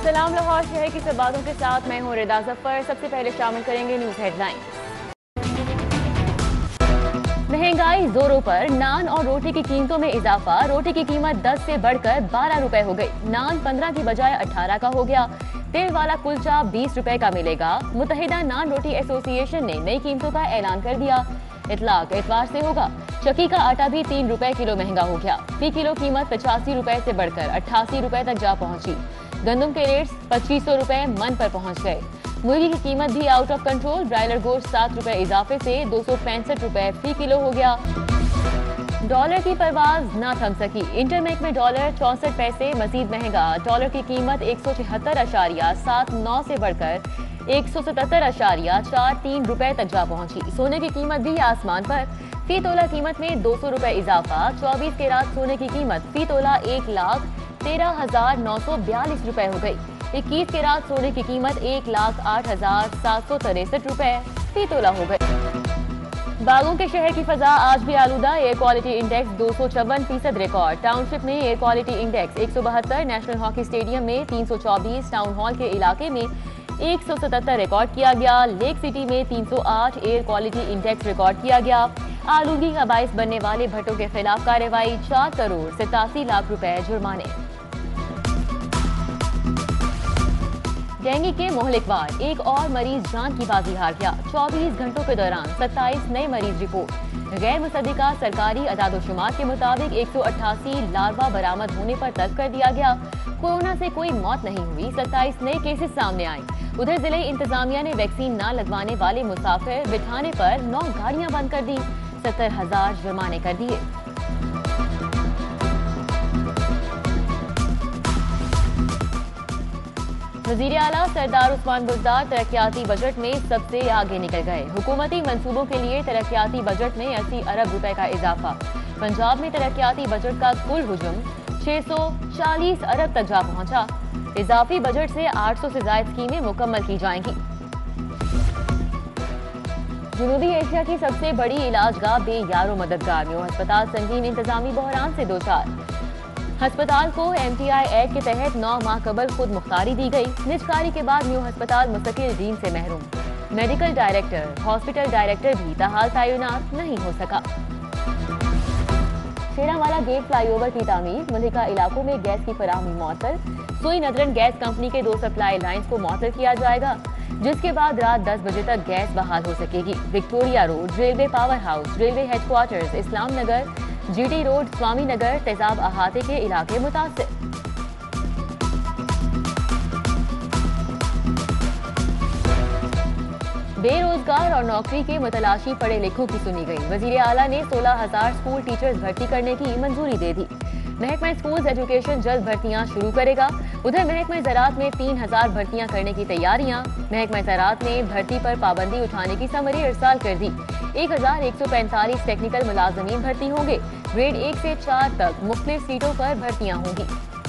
सलाम लाहौर शहर की सब बातों के साथ मैं हूं रिदा जफर। सबसे पहले शामिल करेंगे न्यूज हेडलाइंस। महंगाई जोरों पर, नान और रोटी की कीमतों में इजाफा। रोटी की कीमत 10 से बढ़कर 12 रुपए हो गई। नान 15 की बजाय 18 का हो गया। तेल वाला कुलचा 20 रुपए का मिलेगा। मुत्तहिदा नान रोटी एसोसिएशन ने नई कीमतों का ऐलान कर दिया। इतलाक इतवार से होगा। चक्की का आटा भी 3 रुपए किलो महंगा हो गया। फी किलो कीमत 85 रुपए से बढ़कर 88 रुपए तक जा पहुंची। गंदम के रेट्स 2500 रुपए मन पर पहुंच गए। मुर्गी की कीमत भी आउट ऑफ कंट्रोल। ब्रायलर गोश्त 7 रुपए इजाफे से 265 रुपए फी किलो हो गया। डॉलर की परवाज ना थम सकी। इंटरमेक में डॉलर 64 पैसे मजीद महंगा। डॉलर की कीमत 176.79 से बढ़कर 177.43 रुपए तक जा पहुंची। सोने की कीमत भी आसमान पर। फी तोला कीमत में 200 रुपए इजाफा। 24 कैरात सोने की कीमत फी तोला 1,13,942 रुपए हो गई। 21 कैरात सोने की कीमत 1,08,763 रुपए फी तोला हो गई। बागों के शहर की फजा आज भी आलूदा। Air quality index 254% record. Township में air quality index 172, national hockey stadium में 324, टाउन हॉल के इलाके में 177 रिकॉर्ड किया गया। लेक सिटी में 308 एयर क्वालिटी इंडेक्स रिकॉर्ड किया गया। आलूगी का बाइस बनने वाले भट्टों के खिलाफ कार्रवाई। 4 करोड़ 87 लाख रुपए जुर्माने। डेंगू के मोहलिकवार, एक और मरीज जान की बाजी हार गया। 24 घंटों के दौरान 27 नए मरीज रिपोर्ट। गैर मुसद्दिका सरकारी अदादोशुमार के मुताबिक 188 लार्वा बरामद होने पर तलब कर दिया गया। कोरोना से कोई मौत नहीं हुई। 27 नए केसेस सामने आए। उधर जिले इंतजामिया ने वैक्सीन न लगवाने वाले मुसाफिर बिठाने पर 9 गाड़ियां बंद कर दी। 70,000 जुर्माने कर दिए। वजीर आला सरदार उस्मान बुज़दार तरक्याती बजट में सबसे आगे निकल गए। हुकूमती मंसूबों के लिए तरक्याती बजट में 80 अरब रुपए का इजाफा। पंजाब में तरक्याती बजट का कुल हुजूम 640 अरब तक जा पहुंचा। इजाफी बजट से 800 से ज्यादा स्कीमें मुकम्मल की जाएंगी। जनूबी एशिया की सबसे बड़ी इलाजगाह बेयारो मददगार। म्यू अस्पताल संगीन इंतजामी बहरान से दो चार। अस्पताल को MTI एक्ट के तहत 9 माह कबल खुद मुख्तारी दी गई। निजकारी के बाद म्यू अस्पताल मुस्तकिल डीन से महरूम। मेडिकल डायरेक्टर, हॉस्पिटल डायरेक्टर भी ताहाल तैनात नहीं हो सका। शेरावाला गेट फ्लाईओवर की तामीर। मुल्हिका इलाकों में गैस की फराहमी मुअत्तल। सुई नदरन गैस कंपनी के 2 सप्लाई लाइंस को मुअत्तल किया जाएगा, जिसके बाद रात 10 बजे तक गैस बहाल हो सकेगी। Victoria road, railway power house, railway headquarters, Islam Nagar, GT road, Swami Nagar, तेजाब अहाते के इलाके मुतासिर। बेरोजगार और नौकरी के मुतलाशी पढ़े लिखों की सुनी गई। वजीर आला ने 16,000 स्कूल टीचर्स भर्ती करने की मंजूरी दे दी। महकमा स्कूल्स एजुकेशन जल्द भर्तियां शुरू करेगा। उधर महकमा ज़राअत में 3,000 भर्तियां करने की तैयारियां। महकमा ज़राअत ने भर्ती पर पाबंदी उठाने की समरी इरसाल कर दी। 1,145 टेक्निकल मुलाजमीन भर्ती होंगे। ग्रेड 1 से 4 तक मुख्तलिफ सीटों पर भर्तियां होंगी।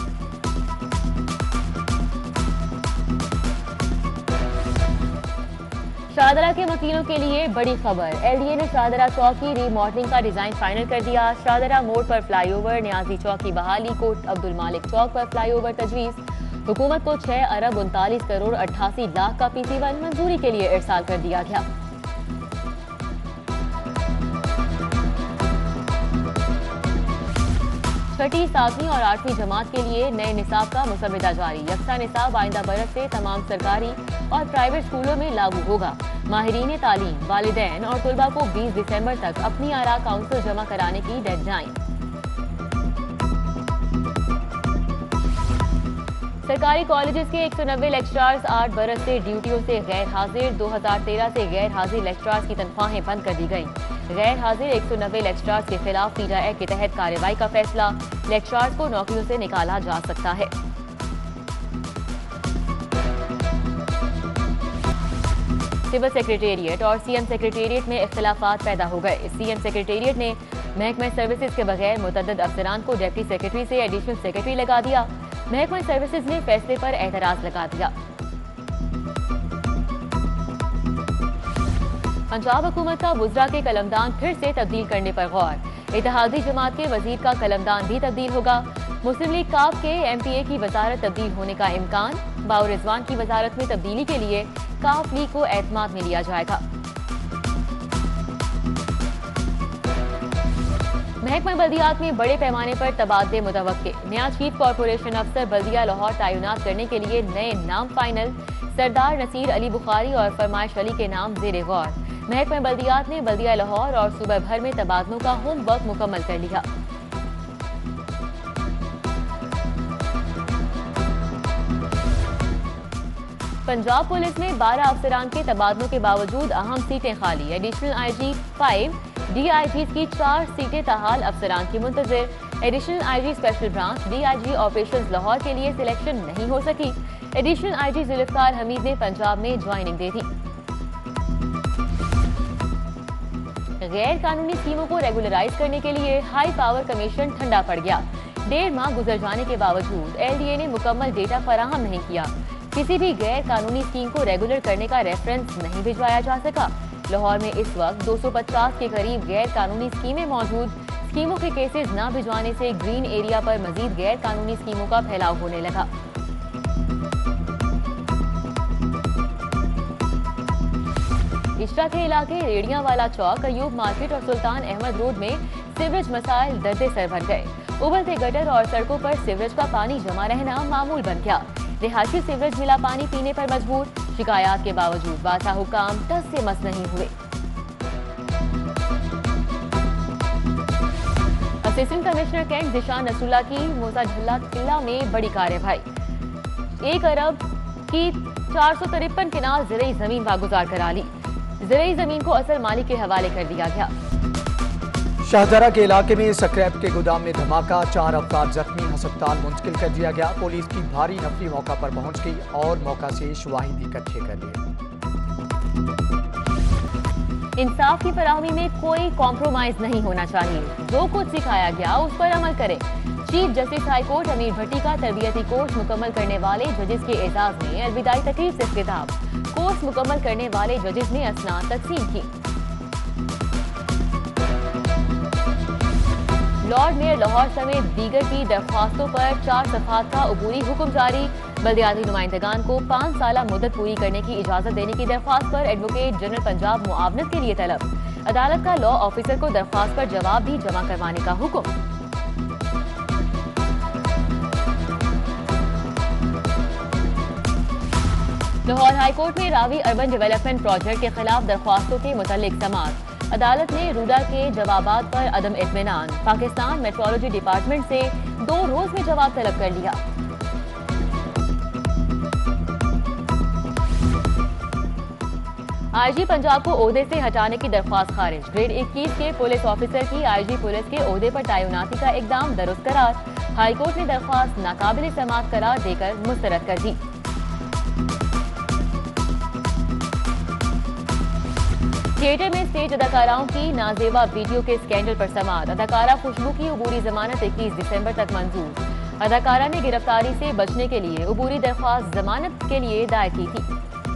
शाहदरा के वकीलों के लिए बड़ी खबर। LDA ने शाहदरा चौक की रीमॉडलिंग का डिजाइन फाइनल कर दिया। शाहदरा मोड़ पर फ्लाईओवर, न्याजी चौक की बहाली, कोट अब्दुल मालिक चौक पर फ्लाईओवर तजवीज। हुकूमत को 6 अरब 39 करोड़ 88 लाख का PC1 मंजूरी के लिए इरसाल कर दिया गया। छठी, 7वीं और 8वीं जमात के लिए नए निसाब का मुसविदा जारी। यकसा निसाब आइंदा बरस से तमाम सरकारी और प्राइवेट स्कूलों में लागू होगा। माहिरीन तालीम, वालिदैन और तुलबा को 20 दिसंबर तक अपनी आरा काउंसिल जमा कराने की डेडलाइन। सरकारी कॉलेजेस के 190 लेक्चरार्स 8 बरस से ड्यूटियों से गैर हाजिर। 2013 से गैर हाजिर लेक्चरार्स की तनख्वाहें बंद कर दी गई। गैर हाजिर 190 लेक्चरार्स के खिलाफ पीजा एक्ट के तहत कार्रवाई का फैसला। लेक्चरार्स को नौकरियों से निकाला जा सकता है। सिविल सेक्रेटेरिएट और CM सेक्रेटेरिएट में इख्तिलाफात पैदा हो गए। CM सेक्रेटेरिएट ने महकमा सर्विसेज के बगैर मुतअद्दिद अफसरान को डिप्टी सेक्रेटरी से एडिशनल सेक्रेटरी लगा दिया। महकमा सर्विसेज ने फैसले पर एतराज लगा दिया। पंजाब हुकूमत का वुज़रा के कलमदान फिर से तब्दील करने पर गौर। इत्तेहादी जमात के वजीर का कलमदान भी तब्दील होगा। मुस्लिम लीग काफ के MPA की वजारत तब्दील होने का इम्कान। बाउर रिजवान की वजारत में तब्दीली के लिए काफ लीग को एतमाद में लिया जाएगा। महकमा बल्दियात में बड़े पैमाने पर तबादले मुतवक्के। नया चीफ कॉरपोरेशन अफसर बल्दिया लाहौर तैनात करने के लिए नए नाम फाइनल। सरदार नसीर अली बुखारी और फरमाइश अली के नाम जेर गौर। महकमा बल्दियात ने बल्दिया लाहौर और सूबा भर में तबादलों का होमवर्क मुकम्मल कर लिया। पंजाब पुलिस में 12 अफसरान के तबादलों के बावजूद अहम सीटें खाली। एडिशनल IG 5, DIG की 4 सीटें ताहाल अफसरान की मुंतजिर। Additional IG special branch DIG operations Lahore के लिए सिलेक्शन नहीं हो सकी। एडिशनल IG जुल्फकार हमीद ने पंजाब में ज्वाइनिंग दे दी। गैर कानूनी स्कीमों को रेगुलराइज करने के लिए हाई पावर कमीशन ठंडा पड़ गया। 1.5 माह गुजर जाने के बावजूद LDA ने मुकम्मल डेटा फराहम नहीं किया। किसी भी गैर कानूनी स्कीम को रेगुलर करने का रेफरेंस नहीं भिजवाया जा सका। लाहौर में इस वक्त 250 के करीब गैर कानूनी स्कीमें मौजूद। स्कीमों के केसेस न भिजवाने से ग्रीन एरिया पर मजीद गैर कानूनी स्कीमों का फैलाव होने लगा। इशरा के इलाके रेडियां वाला चौक, अयूब मार्केट और सुल्तान अहमद रोड में सीवरेज मसाइल दर्द सर भर गए। उबलते गटर और सड़कों पर सीवरेज का पानी जमा रहना मामूल बन गया। रिहायशी सीवरेज मिला पानी पीने पर मजबूर। शिकायत के बावजूद बासा हुकाम टस से मस नहीं हुए। Assistant commissioner cantt Zeeshan Nasrullah की मोजाझल्ला किला में बड़ी कार्रवाई। 1 अरब की 453 किनाल ज़राई जमीन वागुजार करा ली। ज़राई जमीन को असल मालिक के हवाले कर दिया गया। शाहजरा के इलाके में स्क्रैप के गोदाम में धमाका, 4 अफराद जख्मी, अस्पताल मुंतकिल कर दिया गया। पुलिस की भारी नफरी मौका पर पहुंच गई और मौका से शवाहिद इकट्ठे कर लिए। इंसाफ की फराहमी में कोई कॉम्प्रोमाइज नहीं होना चाहिए। जो कुछ सिखाया गया उस पर अमल करें। चीफ जस्टिस हाई कोर्ट अमीर भट्टी का तरबियती कोर्स मुकम्मल करने वाले जजेस के एजाज में अलविदाई तकरीर से खिताब। कोर्स मुकम्मल करने वाले जजेस ने असनाद तकसीम की। लॉर्ड मेयर लाहौर समेत दीगर की दरख्वास्तों पर 4 सफ़ात का अबूरी हुक्म जारी। बल्दियाती नुमाइंदगान को 5 साला मुद्दत पूरी करने की इजाजत देने की दरख्वास्त पर एडवोकेट जनरल पंजाब मुआवनत के लिए तलब। अदालत का लॉ ऑफिसर को दरख्वास्त पर जवाब भी जमा करवाने का हुक्म। लाहौर हाईकोर्ट में रावी अर्बन डेवलपमेंट प्रोजेक्ट के खिलाफ दरख्वास्तों के मुतल्लिक समाअत। अदालत ने रूडा के जवाबात पर अदम इत्मीनान। पाकिस्तान मेट्रोलॉजी डिपार्टमेंट से 2 रोज में जवाब तलब कर लिया। IG पंजाब को ओहदे से हटाने की दरख्वास्त खारिज। ग्रेड 21 के पुलिस ऑफिसर की IG पुलिस के ओहदे पर तैनाती का इकदाम दुरुस्त करार। हाईकोर्ट ने दरख्वास्त नाकाबिल समाअत करार देकर मुस्तरद कर दी। थिएटर में स्टेज अदाकाराओं की नाजेबा वीडियो के स्कैंडल पर समाअत। अदाकारा खुशबू की अबूरी जमानत 21 दिसंबर तक मंजूर। अदाकारा ने गिरफ्तारी से बचने के लिए अबूरी दरख्वास्त जमानत के लिए दायर की थी।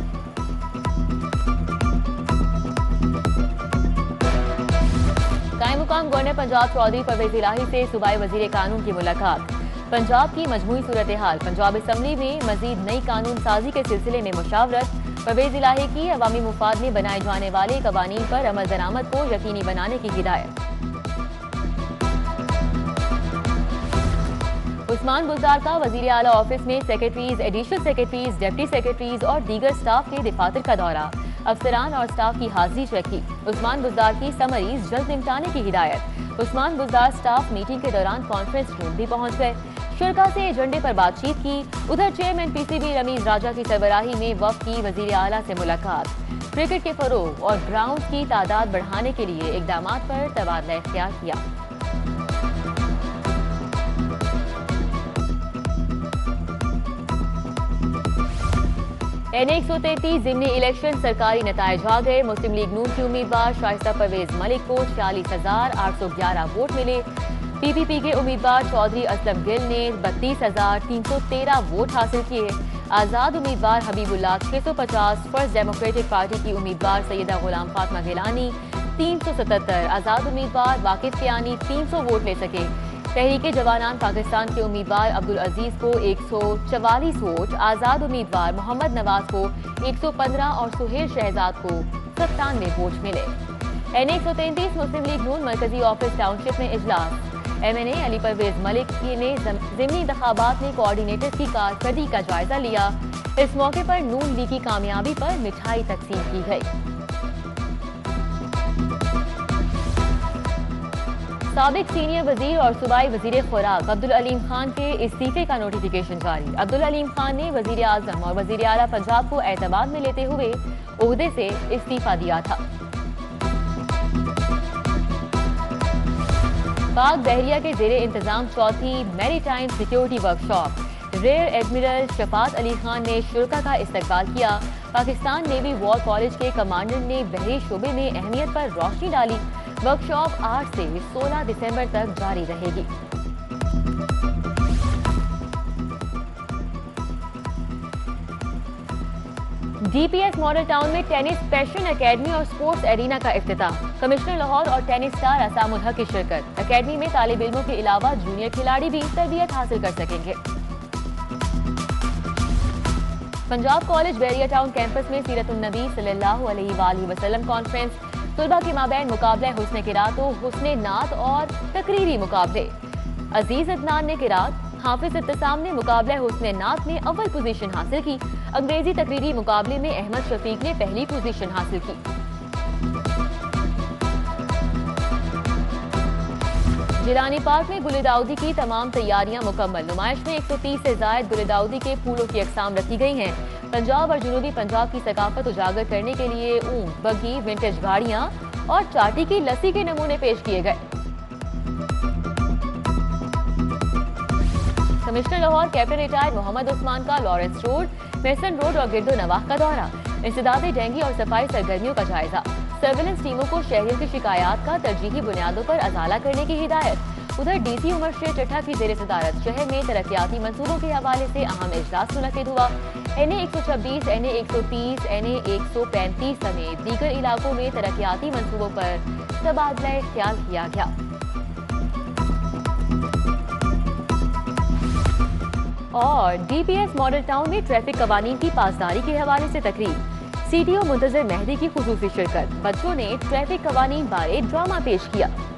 कायम मुकाम गवर्नर पंजाब चौधरी परवेज इलाही से सूबाई वजीर कानून की मुलाकात। पंजाब की मजमूई सूरत हाल, पंजाब असम्बली में मजीद नई कानून साजी के सिलसिले में मुशावरत। परवेज इलाही की अवामी मुफाद में बनाए जाने वाले कवानीन पर अमल दरामद को यकीनी बनाने की हिदायत। उस्मान बुज़दार का वजीर आला ऑफिस में secretaries, additional secretaries, deputy secretaries और दीगर स्टाफ के दफातर का दौरा। अफसरान और स्टाफ की हाजिरी चेक की। उस्मान बुज़दार की समरीज जल्द निपटाने की हिदायत। उस्मान बुज़दार स्टाफ मीटिंग के दौरान कॉन्फ्रेंस रूम भी पहुंच गए। शुरा से एजेंडे पर बातचीत की। उधर चेयरमैन PCB रमीज राजा की सरबराही में वफ्द की वजीर आला से मुलाकात। क्रिकेट के फरोग और ग्राउंड की तादाद बढ़ाने के लिए इकदाम पर तबादला इख्तियार किया। NA 133 ज़िमनी इलेक्शन सरकारी नतायज आ गए। मुस्लिम लीग नून की उम्मीदवार शाइस्ता परवेज मलिक को 46,811 वोट मिले। PPP के उम्मीदवार चौधरी असलम गिल ने 32,313 वोट हासिल किए। आजाद उम्मीदवार हबीबुल्लाह 650, फर्स्ट डेमोक्रेटिक पार्टी की उम्मीदवार सैयदा गुलाम फातिमा गिलानी 377, आजाद उम्मीदवार वाकिफ कियानी 300 वोट ले सके। तहरीके जवानान पाकिस्तान के उम्मीदवार अब्दुल अजीज को 144 वोट, आजाद उम्मीदवार मोहम्मद नवाज को 115 और सुहेल शहजाद को 97 वोट मिले। NA 133 मुस्लिम लीग नून मरकजी ऑफिस टाउनशिप में इजलास। MNA अली परवेज मलिक ने ज़िमनी इंतखाबात में कोऑर्डिनेटर की कारकर्दगी का जायजा लिया। इस मौके पर नून लीग की कामयाबी पर मिठाई तकसीम की गई। साबिक सीनियर वजीर और सूबाई वजीर खुराक अब्दुल अलीम खान के इस्तीफे का नोटिफिकेशन जारी। अब्दुल अलीम खान ने वजीर आजम और वजीर आला पंजाब को एतमाद में लेते हुए ओहदे से इस्तीफा दिया था। पाक बहरिया के जेरे इंतजाम चौथी maritime security workshop rear admiral Shafaat Ali Khan ने शुरा का इस्तकबाल किया। पाकिस्तान नेवी वॉर कॉलेज के कमांडर ने बहरी शोबे में अहमियत पर रोशनी डाली। वर्कशॉप 8 से 16 दिसंबर तक जारी रहेगी। DPS मॉडल टाउन में टेनिस पैशन एकेडमी और स्पोर्ट्स एरिना का इफ्तिताह। कमिश्नर लाहौर और टेनिस स्टार असामुल हक की शिरकत। एकेडमी में तालिब इल्मों के अलावा जूनियर खिलाड़ी भी तरबियत हासिल कर सकेंगे। Punjab college Bahria town campus में सीरतुन्नबी सल्लल्लाहु अलैहि वसल्लम कॉन्फ्रेंस, तुलबा के माबैन मुकाबले हुस्न किरात व हुस्न नात और तकरीरी मुकाबले। अजीज अदनान ने किरात, हाफिज इत्तिसाम ने मुकाबले हुस्न नात में अव्वल पोजीशन हासिल की। अंग्रेजी तकरीरी मुकाबले में अहमद शफीक ने पहली पोजीशन हासिल की। जिलानी पार्क में गुल दाऊदी की तमाम तैयारियां मुकम्मल। नुमाइश में 130 से जायद गुल दाऊदी के फूलों की अकसाम रखी गई हैं। पंजाब और जनूबी पंजाब की सकाफत उजागर करने के लिए ऊंट, बग्गी, विंटेज गाड़ियां और चाटी की लस्सी के नमूने पेश किए गए। Commissioner Lahore captain retired Mohammad Usman का लॉरेंस रोड, मेसन रोड और गिरदो नवाह का दौरा। इंसदाद डेंगू और सफाई सरगर्मियों का जायजा। सर्विलेंस टीमों को शहरियों की शिकायत का तरजीही बुनियादों पर अजाला करने की हिदायत। उधर DC उमर शेर चट्ठा की जेर सदारत शहर में तरक्याती मंसूबों के हवाले से अहम इजलास मुनक्किद हुआ। NA 126, NA 130, NA 135 समेत दीगर इलाकों में तरक्याती मंसूबों पर तबादला ख्याल किया गया। और DPS मॉडल टाउन में ट्रैफिक कवानीन की पासदारी के हवाले से तकरीर। CTO मुंतजर मेहदी की खुसूसी शिरकत। बच्चों ने ट्रैफिक कवानीन बारे ड्रामा पेश किया।